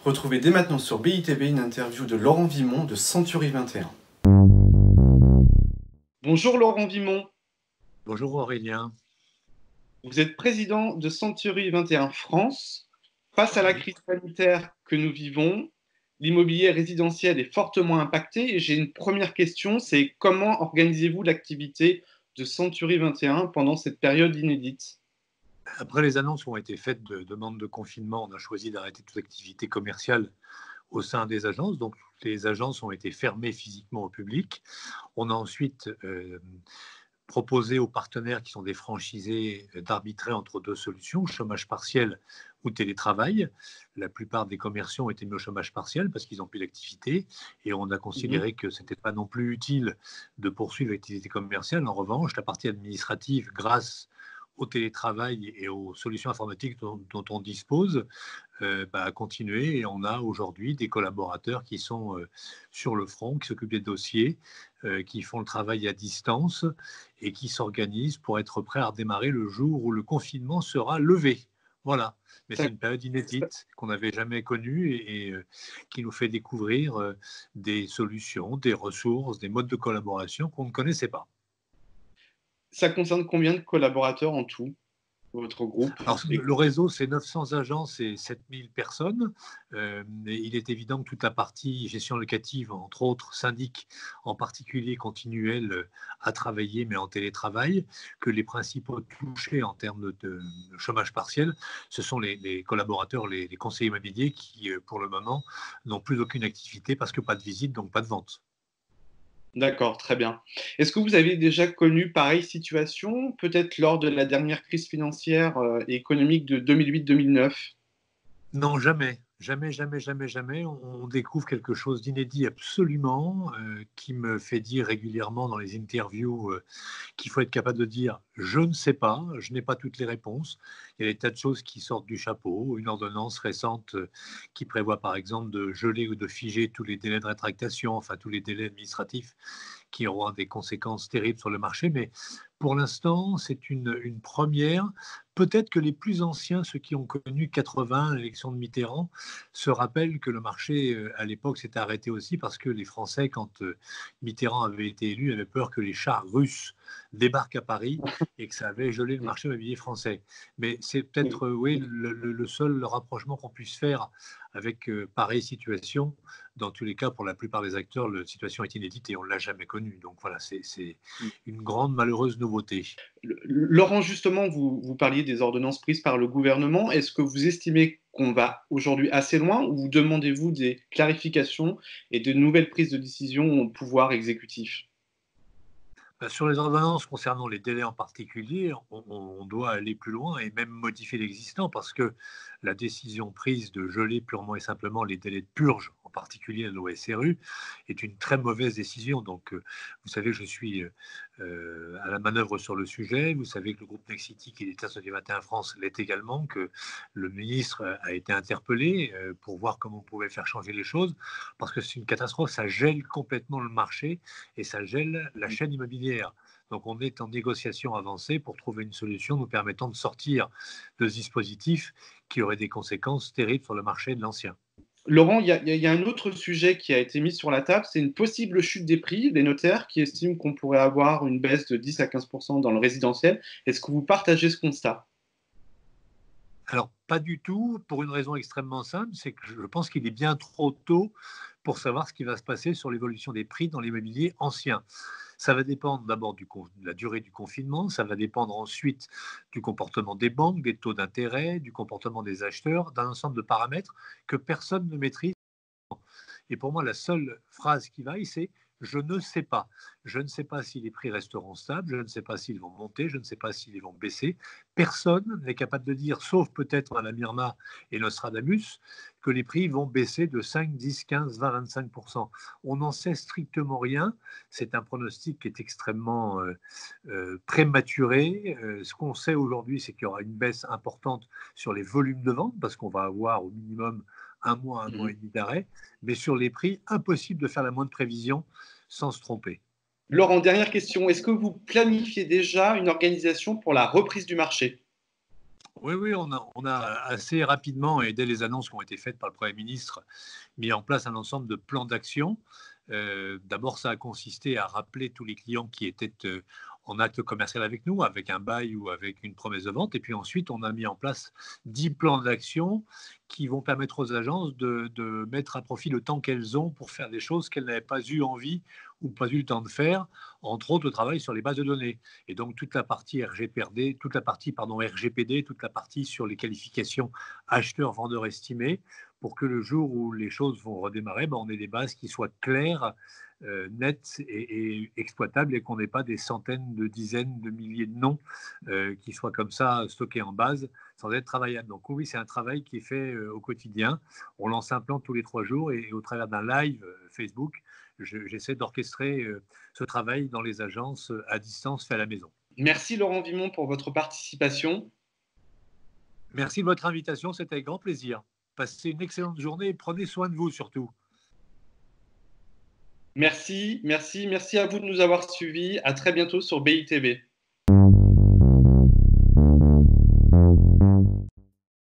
Retrouvez dès maintenant sur BITV une interview de Laurent Vimont de Century 21. Bonjour Laurent Vimont. Bonjour Aurélien. Vous êtes président de Century 21 France. Face à la crise sanitaire que nous vivons, l'immobilier résidentiel est fortement impacté. Et j'ai une première question, c'est comment organisez-vous l'activité de Century 21 pendant cette période inédite? Après les annonces ont été faites de demande de confinement, on a choisi d'arrêter toute activité commerciale au sein des agences. Donc les agences ont été fermées physiquement au public. On a ensuite proposé aux partenaires qui sont des franchisés d'arbitrer entre deux solutions, chômage partiel ou télétravail. La plupart des commerciants ont été mis au chômage partiel parce qu'ils n'ont plus d'activité et on a considéré que ce n'était pas non plus utile de poursuivre l'activité commerciale. En revanche, la partie administrative, grâce au télétravail et aux solutions informatiques dont on dispose, a continué et on a aujourd'hui des collaborateurs qui sont sur le front, qui s'occupent des dossiers, qui font le travail à distance et qui s'organisent pour être prêts à redémarrer le jour où le confinement sera levé. Voilà, mais c'est une période inédite qu'on n'avait jamais connue et qui nous fait découvrir des solutions, des ressources, des modes de collaboration qu'on ne connaissait pas. Ça concerne combien de collaborateurs en tout, votre groupe? Alors, le réseau, c'est 900 agences et 7000 personnes. Et il est évident que toute la partie gestion locative, entre autres syndics en particulier, continue, elle, à travailler, mais en télétravail, que les principaux touchés en termes de chômage partiel, ce sont les collaborateurs, les conseillers immobiliers qui, pour le moment, n'ont plus aucune activité parce que pas de visite, donc pas de vente. D'accord, très bien. Est-ce que vous avez déjà connu pareille situation, peut-être lors de la dernière crise financière et économique de 2008-2009? Non, jamais. Jamais, jamais, jamais, jamais. On découvre quelque chose d'inédit absolument, qui me fait dire régulièrement dans les interviews qu'il faut être capable de dire je ne sais pas, je n'ai pas toutes les réponses. Il y a des tas de choses qui sortent du chapeau. Une ordonnance récente qui prévoit par exemple de geler ou de figer tous les délais de rétractation, enfin tous les délais administratifs qui auront des conséquences terribles sur le marché. Mais pour l'instant, c'est une première. Peut-être que les plus anciens, ceux qui ont connu 80, l'élection de Mitterrand, se rappellent que le marché, à l'époque, s'était arrêté aussi parce que les Français, quand Mitterrand avait été élu, avaient peur que les chars russes débarquent à Paris et que ça avait gelé le marché immobilier français. Mais c'est peut-être, oui, le seul rapprochement qu'on puisse faire avec pareille situation. Dans tous les cas, pour la plupart des acteurs, la situation est inédite et on ne l'a jamais connue. Donc voilà, c'est une grande malheureuse nouveauté. Laurent, justement, vous parliez des ordonnances prises par le gouvernement. Est-ce que vous estimez qu'on va aujourd'hui assez loin ou vous demandez-vous des clarifications et de nouvelles prises de décision au pouvoir exécutif? Sur les ordonnances concernant les délais en particulier, on doit aller plus loin et même modifier l'existant parce que la décision prise de geler purement et simplement les délais de purge, en particulier à l'OSRU, est une très mauvaise décision. Donc, vous savez que je suis à la manœuvre sur le sujet. Vous savez que le groupe Nexity, qui détient Century 21 France, l'est également, que le ministre a été interpellé pour voir comment on pouvait faire changer les choses parce que c'est une catastrophe. Ça gèle complètement le marché et ça gèle la chaîne immobilière. Donc on est en négociation avancée pour trouver une solution nous permettant de sortir de ce dispositif qui aurait des conséquences terribles sur le marché de l'ancien. Laurent, il y a un autre sujet qui a été mis sur la table, c'est une possible chute des prix. Les notaires qui estiment qu'on pourrait avoir une baisse de 10 à 15% dans le résidentiel. Est-ce que vous partagez ce constat? Alors, pas du tout, pour une raison extrêmement simple, c'est que je pense qu'il est bien trop tôt pour savoir ce qui va se passer sur l'évolution des prix dans l'immobilier ancien. Ça va dépendre d'abord de la durée du confinement, ça va dépendre ensuite du comportement des banques, des taux d'intérêt, du comportement des acheteurs, d'un ensemble de paramètres que personne ne maîtrise. Et pour moi, la seule phrase qui vaille, c'est je ne sais pas. Je ne sais pas si les prix resteront stables, je ne sais pas s'ils vont monter, je ne sais pas s'ils vont baisser. Personne n'est capable de dire, sauf peut-être Mme Irma et Nostradamus, que les prix vont baisser de 5, 10, 15, 20, 25%. On n'en sait strictement rien. C'est un pronostic qui est extrêmement prématuré. Ce qu'on sait aujourd'hui, c'est qu'il y aura une baisse importante sur les volumes de vente, parce qu'on va avoir au minimum un mois et demi d'arrêt. Mais sur les prix, impossible de faire la moindre prévision sans se tromper. Laurent, dernière question. Est-ce que vous planifiez déjà une organisation pour la reprise du marché? Oui, oui, on a assez rapidement, et dès les annonces qui ont été faites par le Premier ministre, mis en place un ensemble de plans d'action. D'abord, ça a consisté à rappeler tous les clients qui étaient en acte commercial avec nous, avec un bail ou avec une promesse de vente. Et puis ensuite, on a mis en place 10 plans d'action qui vont permettre aux agences de mettre à profit le temps qu'elles ont pour faire des choses qu'elles n'avaient pas eu envie ou pas eu le temps de faire, entre autres le travail sur les bases de données. Et donc toute la partie RGPD, toute la partie pardon, RGPD, toute la partie sur les qualifications acheteurs-vendeurs estimés, pour que le jour où les choses vont redémarrer, ben, on ait des bases qui soient claires, nettes et exploitables, et qu'on n'ait pas des centaines, de dizaines, de milliers de noms qui soient comme ça stockés en base sans être travaillables. Donc oui, c'est un travail qui est fait au quotidien. On lance un plan tous les 3 jours, et au travers d'un live Facebook, j'essaie d'orchestrer ce travail dans les agences à distance fait à la maison. Merci Laurent Vimont pour votre participation. Merci de votre invitation, c'était avec grand plaisir. Passez une excellente journée et prenez soin de vous surtout. Merci à vous de nous avoir suivis. À très bientôt sur BITV.